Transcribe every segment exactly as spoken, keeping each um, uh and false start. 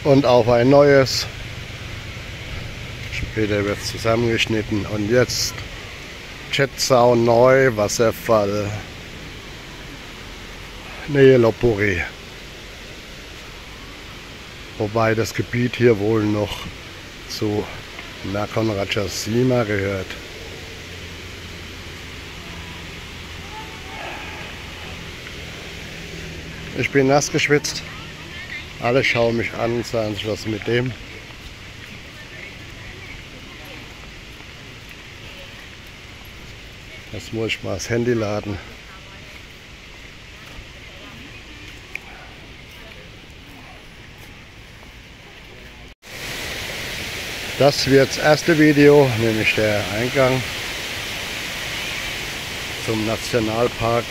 und auf ein neues. Später wird es zusammengeschnitten und jetzt Tschetsau neu, Wasserfall, Nähe Lopburi. Wobei das Gebiet hier wohl noch zu Nakhon Ratchasima gehört. Ich bin nass geschwitzt. Alle schauen mich an und sagen sich, was mit dem. Jetzt muss ich mal das Handy laden. Das wird das erste Video, nämlich der Eingang zum Nationalpark.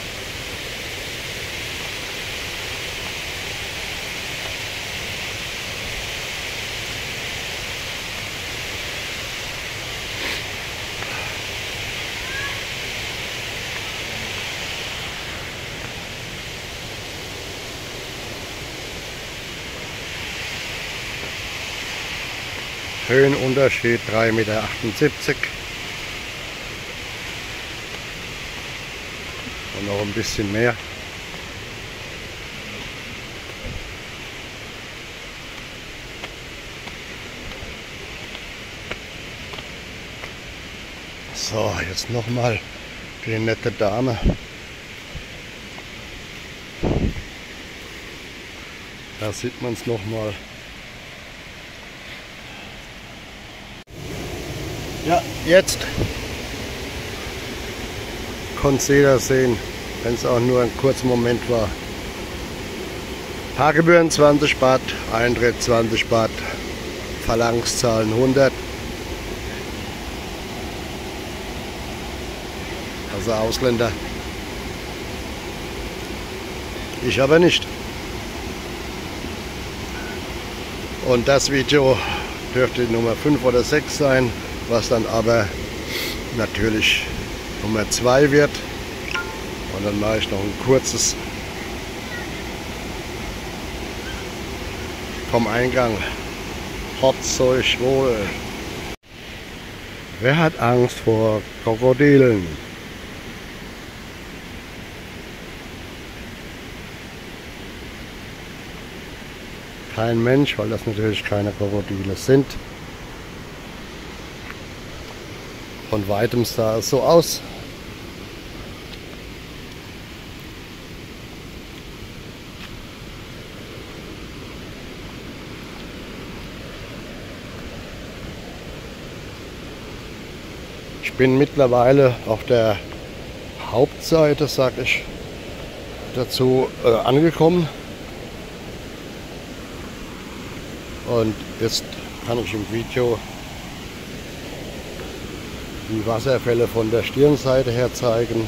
Höhenunterschied drei Meter achtundsiebzig und noch ein bisschen mehr. So, jetzt nochmal die nette Dame. Da sieht man es nochmal. Ja, jetzt konnte jeder sehen, wenn es auch nur ein kurzer Moment war. Parkgebühren zwanzig Baht, Eintritt zwanzig Baht, Verlangszahlen hundert. Also Ausländer. Ich aber nicht. Und das Video dürfte Nummer fünf oder sechs sein, was dann aber natürlich Nummer zwei wird. Und dann mache ich noch ein kurzes vom Eingang. Habt's euch wohl. Wer hat Angst vor Krokodilen? Kein Mensch, weil das natürlich keine Krokodile sind. Von weitem sah es so aus. Ich bin mittlerweile auf der Hauptseite, sag ich dazu, äh, angekommen. Und jetzt kann ich im Video die Wasserfälle von der Stirnseite her zeigen.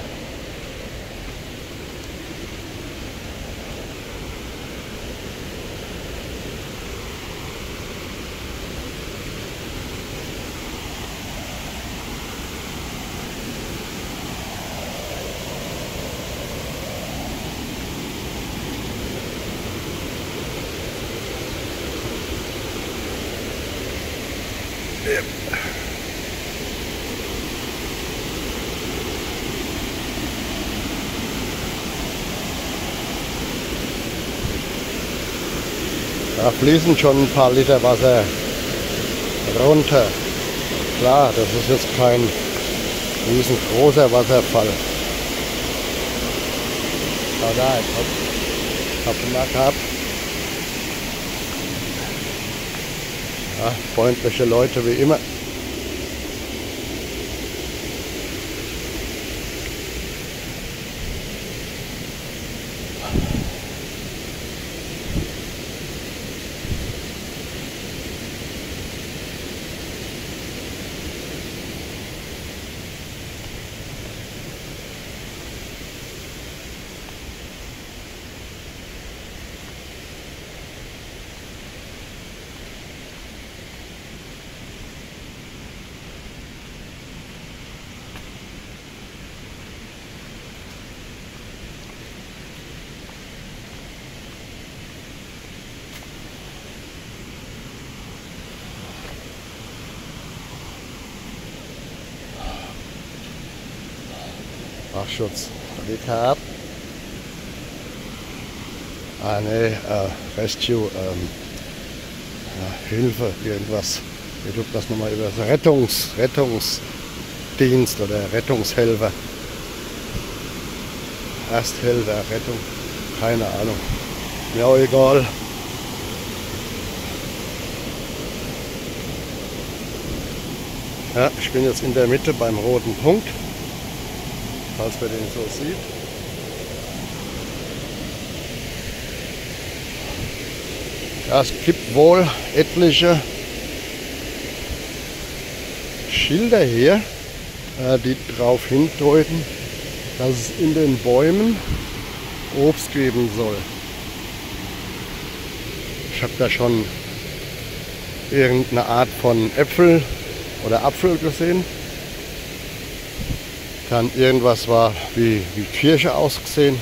Da fließen schon ein paar Liter Wasser runter. Klar, das ist jetzt kein riesengroßer Wasserfall. Aber da, ich habe ihn mal gehabt. Ja, freundliche Leute wie immer. Machschutz. Glück gehabt. Ah ne, äh, Rescue, ähm, ja, Hilfe, irgendwas. Ich glaube das nochmal über das Rettungs, Rettungsdienst oder Rettungshelfer. Ersthelfer, Rettung, keine Ahnung. Mir auch egal. Ja, ich bin jetzt in der Mitte beim roten Punkt, falls man den so sieht. Ja, es gibt wohl etliche Schilder hier, äh, die darauf hindeuten, dass es in den Bäumen Obst geben soll. Ich habe da schon irgendeine Art von Äpfel oder Apfel gesehen. Dann irgendwas war wie, wie Kirsche ausgesehen.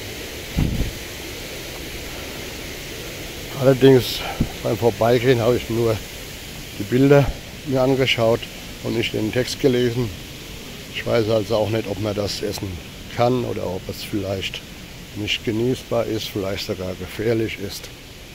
Allerdings beim Vorbeigehen habe ich nur die Bilder mir angeschaut und nicht den Text gelesen. Ich weiß also auch nicht, ob man das essen kann oder ob es vielleicht nicht genießbar ist, vielleicht sogar gefährlich ist.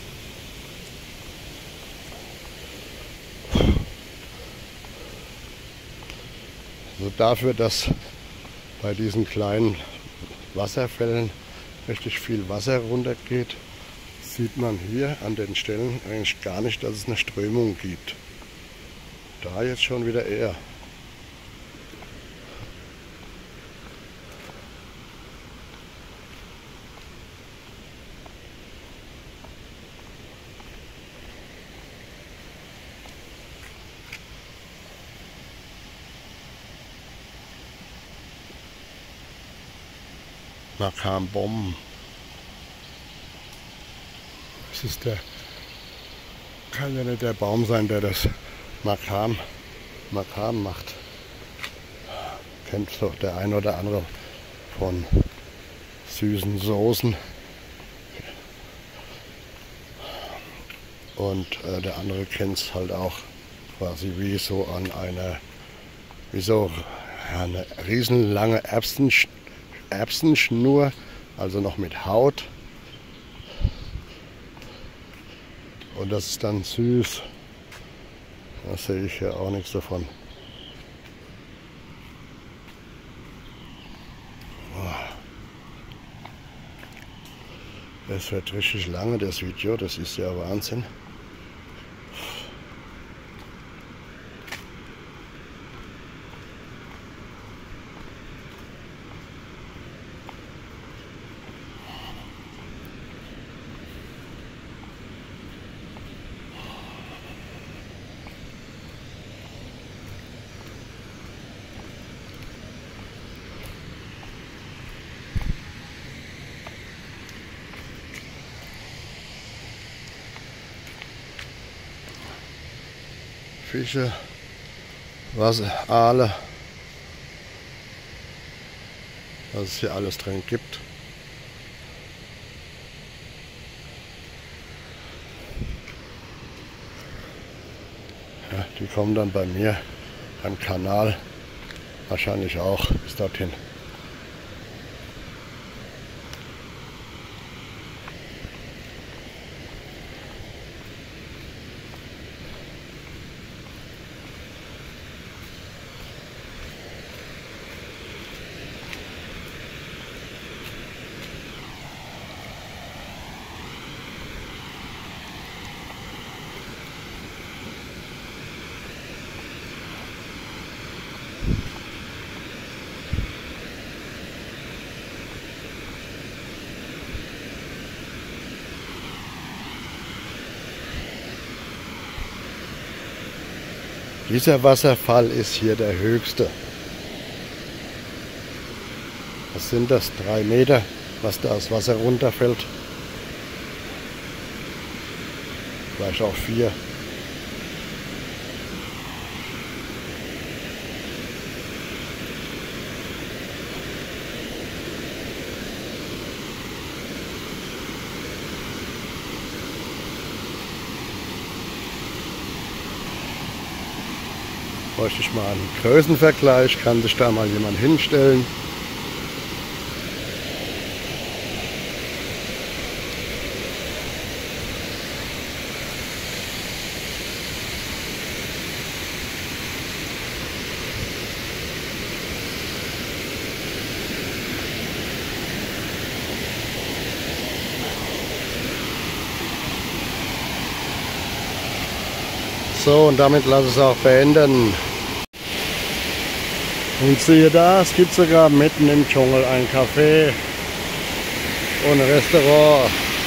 Also dafür, dass bei diesen kleinen Wasserfällen richtig viel Wasser runtergeht, sieht man hier an den Stellen eigentlich gar nicht, dass es eine Strömung gibt. Da jetzt schon wieder eher. Makam-Bomben. Das ist der, kann ja nicht der Baum sein, der das Makam, Makam macht. Kennt doch der ein oder andere von süßen Soßen. Und äh, der andere kennt es halt auch quasi wie so an einer, wie so ja, eine riesenlange Erbsensch Erbsenschnur, also noch mit Haut. Und das ist dann süß. Da sehe ich ja auch nichts davon. Das wird richtig lange, das Video, das ist ja Wahnsinn. Fische, Wasser, Aale, was es hier alles drin gibt. Ja, die kommen dann bei mir am Kanal wahrscheinlich auch bis dorthin. Dieser Wasserfall ist hier der höchste. Was sind das? Drei Meter, was da das Wasser runterfällt. Vielleicht auch vier. Bräuchte ich mal einen Größenvergleich, kann sich da mal jemand hinstellen. So, und damit lasse ich es auch beenden. Und siehe da, es gibt sogar mitten im Dschungel ein Café und ein Restaurant.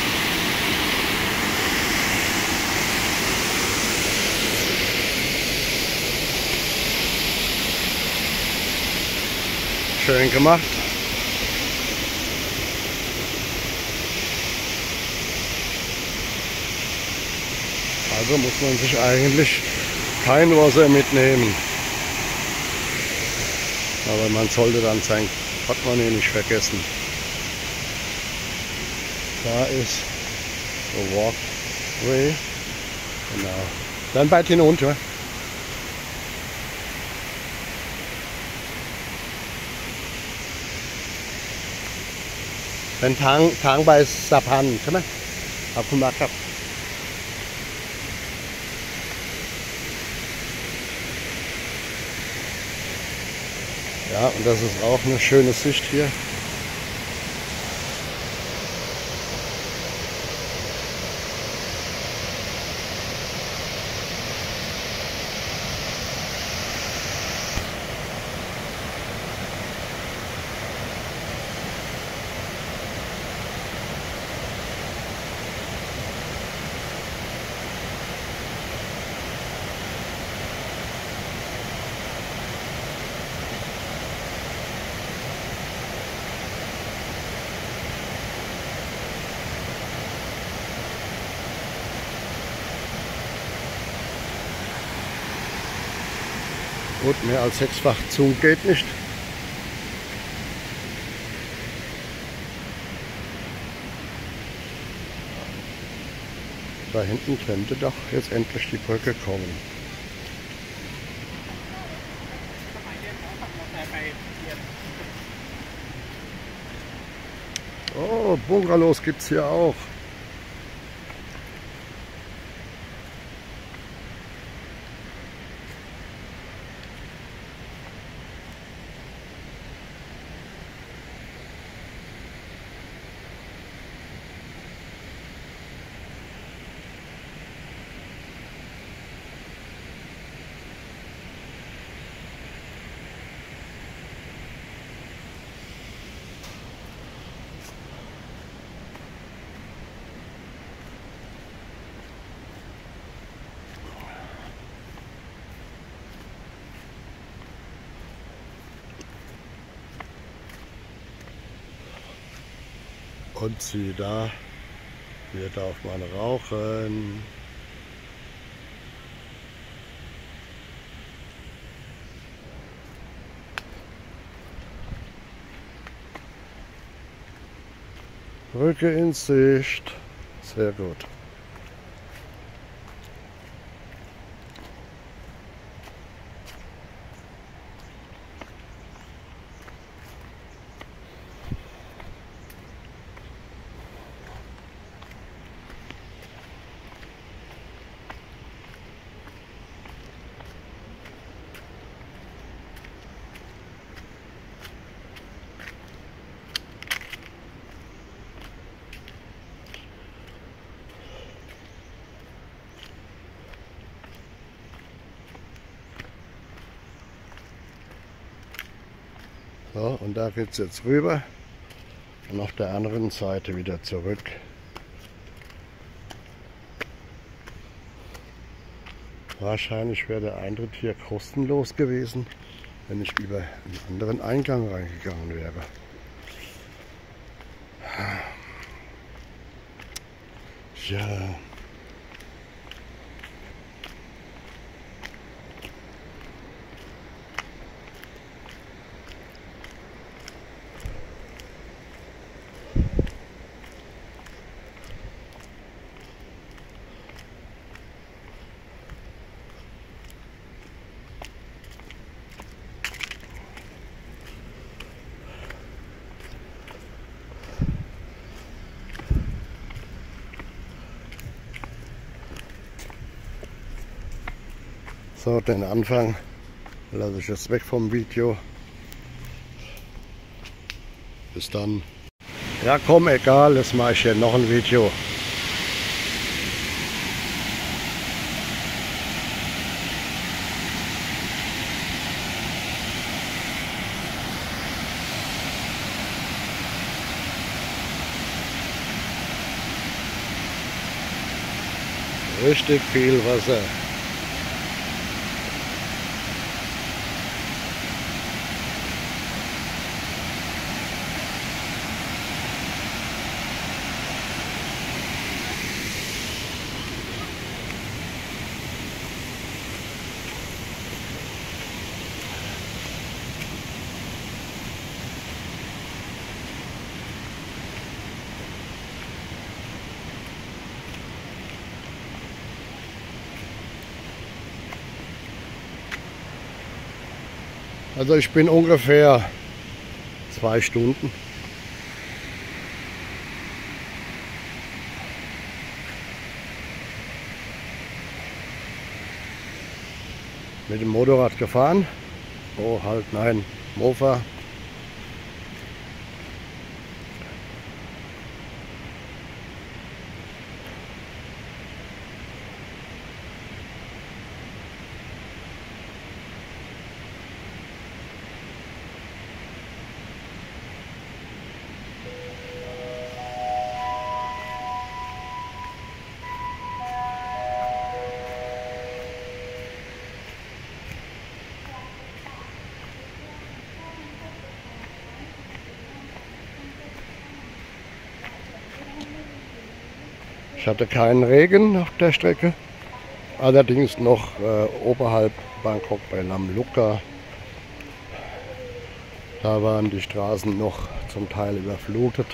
Schön gemacht. Also muss man sich eigentlich kein Wasser mitnehmen. Aber man sollte dann sein Portemonnaie nicht vergessen. Da ist der Walkway. Genau. Dann weit hinunter.เป็นทางทางไปสะพานใช่ไหมขอบคุณมากครับ Ja, und das ist auch eine schöne Sicht hier. Gut, mehr als sechsfach Zoom geht nicht. Da hinten könnte doch jetzt endlich die Brücke kommen. Oh, Bungalows gibt es hier auch. Und sieh da, hier darf man rauchen. Brücke in Sicht. Sehr gut. So, und da geht es jetzt rüber und auf der anderen Seite wieder zurück. Wahrscheinlich wäre der Eintritt hier kostenlos gewesen, wenn ich über einen anderen Eingang reingegangen wäre. Ja. So, den Anfang lasse ich jetzt weg vom Video. Bis dann. Ja komm, egal, jetzt mache ich hier noch ein Video. Richtig viel Wasser. Also ich bin ungefähr zwei Stunden. Mit dem Motorrad gefahren. Oh halt, nein, Mofa. Ich hatte keinen Regen auf der Strecke, allerdings noch äh, oberhalb Bangkok bei Lamluka. Da waren die Straßen noch zum Teil überflutet.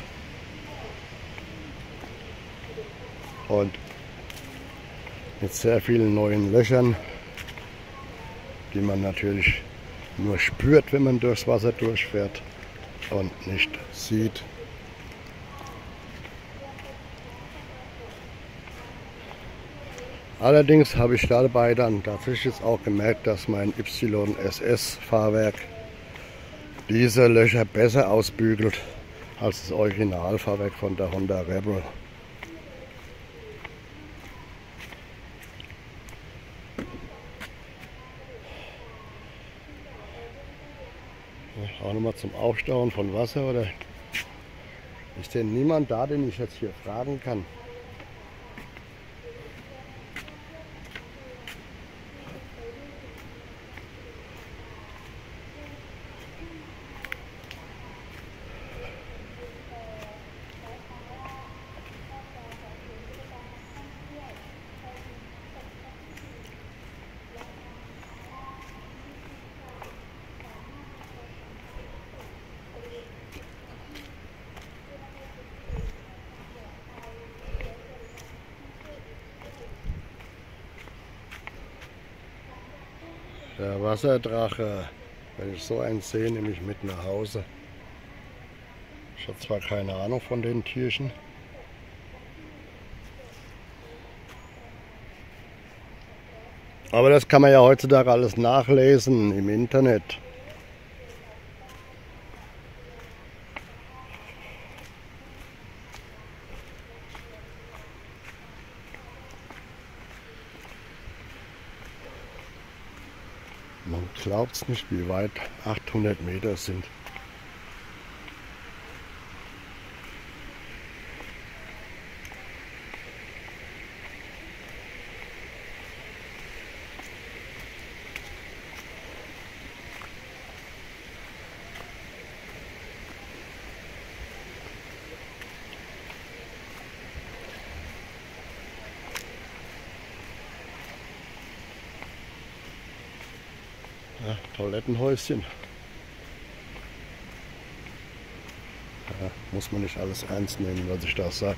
Und mit sehr vielen neuen Löchern, die man natürlich nur spürt, wenn man durchs Wasser durchfährt und nicht sieht. Allerdings habe ich dabei dann tatsächlich jetzt auch gemerkt, dass mein Y S S Fahrwerk diese Löcher besser ausbügelt als das Originalfahrwerk von der Honda Rebel. Auch nochmal zum Aufstauen von Wasser, oder ist denn niemand da, den ich jetzt hier fragen kann? Der Wasserdrache, wenn ich so einen sehe, nehme ich mit nach Hause. Ich habe zwar keine Ahnung von den Tierchen. Aber das kann man ja heutzutage alles nachlesen im Internet. Man glaubt es nicht, wie weit achthundert Meter sind. Ja, Toilettenhäuschen. Ja, muss man nicht alles ernst nehmen, was ich da sage.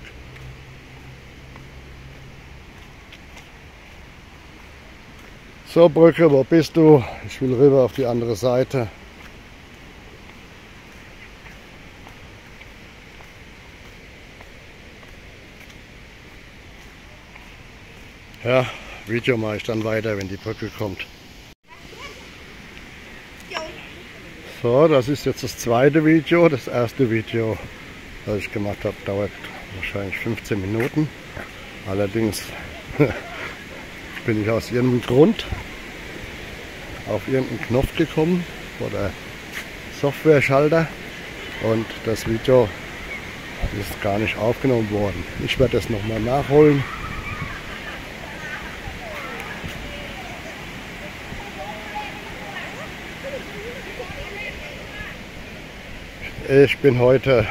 So Brücke, wo bist du? Ich will rüber auf die andere Seite. Ja, Video mache ich dann weiter, wenn die Brücke kommt. So, das ist jetzt das zweite Video. Das erste Video, das ich gemacht habe, dauert wahrscheinlich fünfzehn Minuten. Allerdings bin ich aus irgendeinem Grund auf irgendeinen Knopf gekommen oder Software-Schalter und das Video ist gar nicht aufgenommen worden. Ich werde das nochmal nachholen Ich bin heute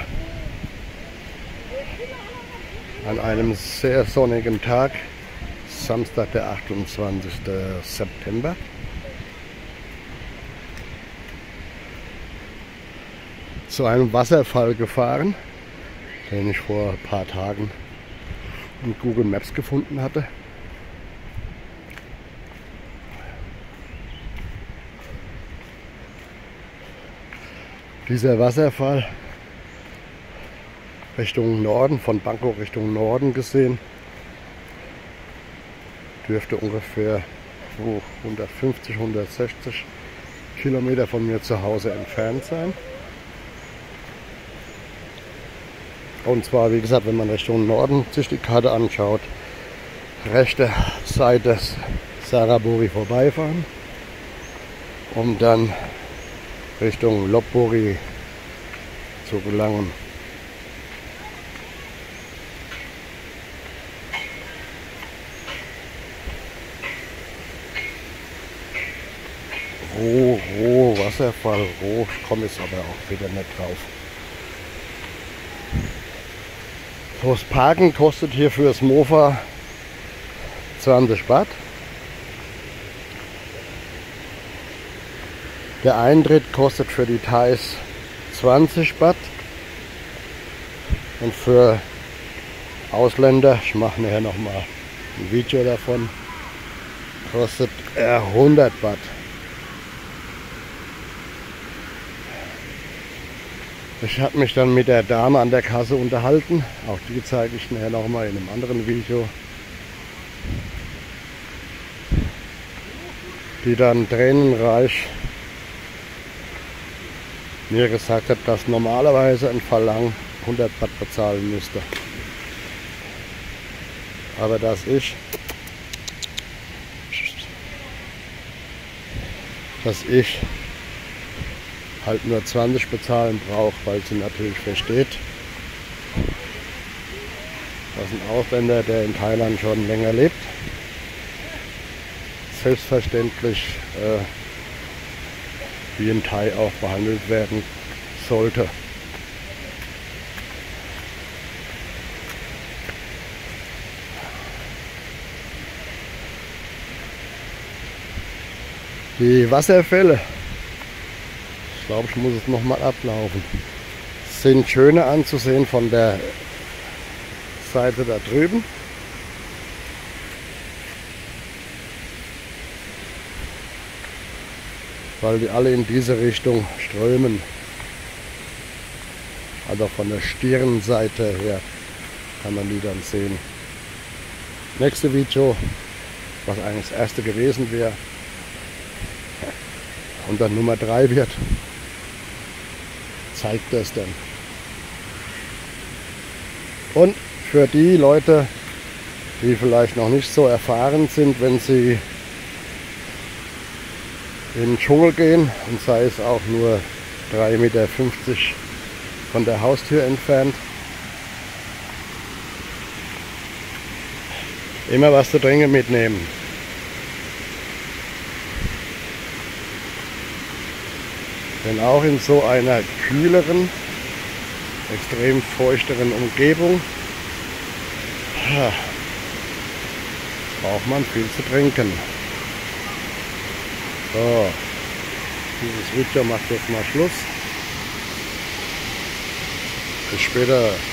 an einem sehr sonnigen Tag, Samstag, der achtundzwanzigste September. Zu einem Wasserfall gefahren, den ich vor ein paar Tagen in Google Maps gefunden hatte. Dieser Wasserfall Richtung Norden, von Bangkok Richtung Norden gesehen, dürfte ungefähr oh, hundertfünfzig, hundertsechzig Kilometer von mir zu Hause entfernt sein. Und zwar, wie gesagt, wenn man Richtung Norden sich die Karte anschaut, rechte Seite Saraburi vorbeifahren, um dann Richtung Lopburi zu gelangen. Roh, roh, Wasserfall, roh, ich komme jetzt aber auch wieder nicht drauf. Das Parken kostet hier fürs Mofa zwanzig Baht. Der Eintritt kostet für die Thais zwanzig Baht. Und für Ausländer, ich mache nachher nochmal ein Video davon, kostet er hundert Baht. Ich habe mich dann mit der Dame an der Kasse unterhalten. Auch die zeige ich nachher nochmal in einem anderen Video. Die dann tränenreich mir gesagt hat, dass normalerweise ein Verlang hundert Baht bezahlen müsste. Aber dass ich, dass ich halt nur zwanzig bezahlen braucht, weil sie natürlich versteht, dass ein Ausländer, der in Thailand schon länger lebt, selbstverständlich äh, wie ein Thai auch behandelt werden sollte. Die Wasserfälle, ich glaube, ich muss es nochmal ablaufen, sind schöner anzusehen von der Seite da drüben. Weil die alle in diese Richtung strömen. Also von der Stirnseite her kann man die dann sehen. Nächste Video, was eigentlich das erste gewesen wäre und dann Nummer drei wird, zeigt das dann. Und für die Leute, die vielleicht noch nicht so erfahren sind, wenn sie in den Dschungel gehen, und sei es auch nur drei Meter fünfzig von der Haustür entfernt, immer was zu trinken mitnehmen. Denn auch in so einer kühleren, extrem feuchteren Umgebung braucht man viel zu trinken. So, dieses Video macht jetzt mal Schluss. Bis später.